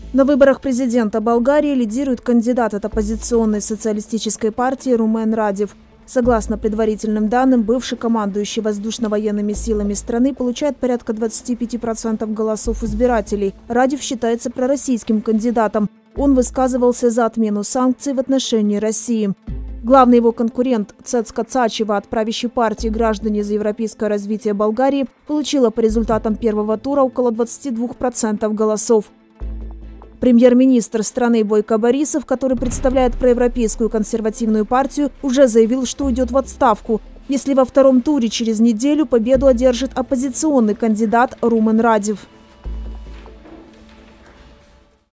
На выборах президента Болгарии лидирует кандидат от оппозиционной социалистической партии Румен Радев. Согласно предварительным данным, бывший командующий воздушно-военными силами страны получает порядка 25% голосов избирателей. Радев считается пророссийским кандидатом. Он высказывался за отмену санкций в отношении России. Главный его конкурент Цецка Цачева от правящей партии «Граждане за европейское развитие Болгарии» получила по результатам первого тура около 22% голосов. Премьер-министр страны Бойко Борисов, который представляет проевропейскую консервативную партию, уже заявил, что уйдет в отставку, если во втором туре через неделю победу одержит оппозиционный кандидат Румен Радев.